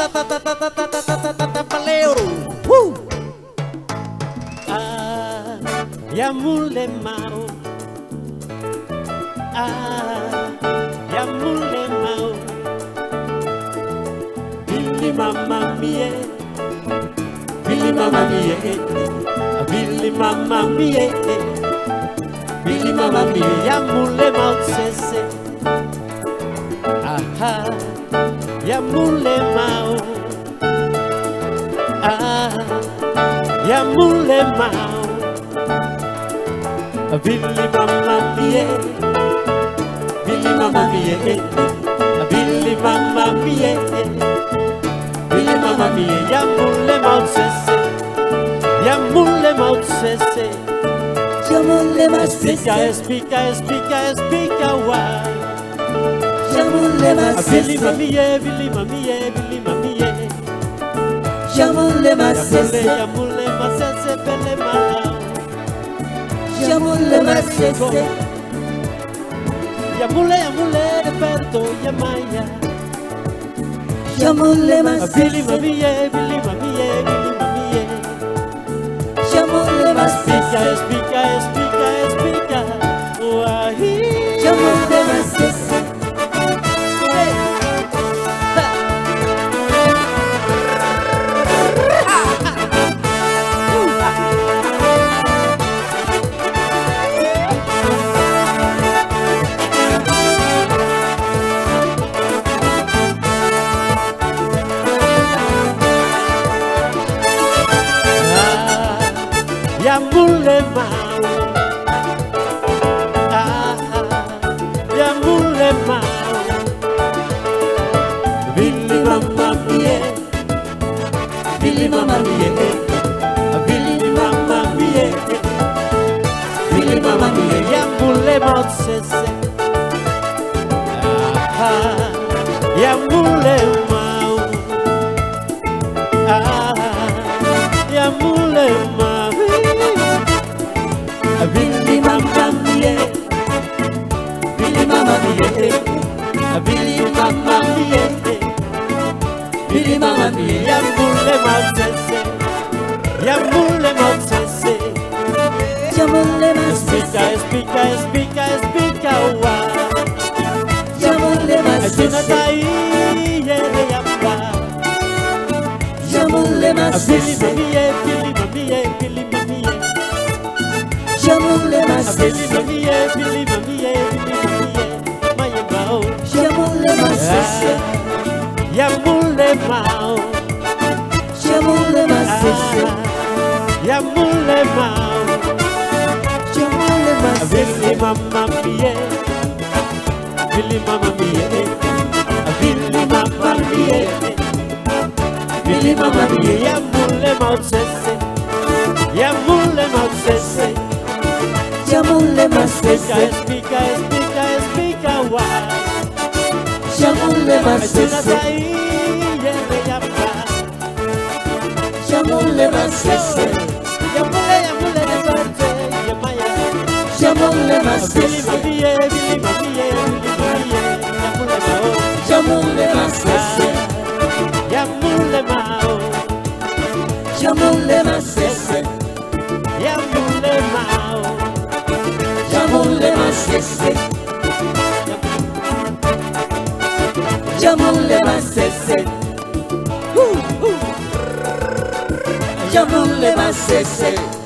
Valeu! Ah, ya mule mau. Ah, ya mule mau. Billy mamma mia, Billy mamma mia, Billy mamma mia, Billy mamma mia, ya mule mau sese. Aha, ya mule mau. Ah, ya mule mau. Billy mamma mia, Billy mamma mia, Billy mamma mia, Billy mamma mia, ya mule mau sese, ya mule mau sese, ya mule mau sese, explica why. Ya mule mau Billy sese, mamma mia, Billy mamma mia, Billy mamma mia, ya mule mau sese, ya mule mau sese, belle mau. ya mule mau sese, Ya mule de perto, ya maya. ya mule mau Billy sese, mamma mia, Billy mamma mia, Billy mamma mia. ya mule mau sese, Explica why. ya mule mau sese. Ya mule mau. Ah, ya mule mau. Billy mamma mia, Billy mamma mia, Billy mamma mia, Billy mamma mia, ya mule mau sese. Ah, ya mule mau. Ah, ya mule mau. Billy mamma mia, Billy mamma mia, Billy mamma mia, Billy mamma mia, ya mule mau sese, ya mule mau sese. Ya mule mau sese, Explica why. ya mule mau Asuna sese, tai yere yamba. ya mule mau Billy sese, mamma mia, Billy mamma mia, Billy mamma mia. ya mule mau Billy sese, mamma mia, Billy mamma mia, Billy mamma mia. Maya mau. ya mule mau sese, Ya mule mau. ya mule mau sese, Ya mule mau. ya mule mau Billy sese, mamma mia, Billy mamma mia, Billy mamma mia, Billy mamma mia. Ya mule mau sese, ya mule mau sese. ya mule mau sese, Explica why. ya mule mau Asuna sese, tai yere yamba. ya mule mau sese, Ya mule de parte, ya maya. ya mule mau Billy sese, mamma mia, Billy mamma mia, Billy mamma mia. ya mule mau sese, Ya mule mau. ya mule mau sese, Ya mule mau. ya mule mau sese, ya mule mau sese, ya mule mau sese.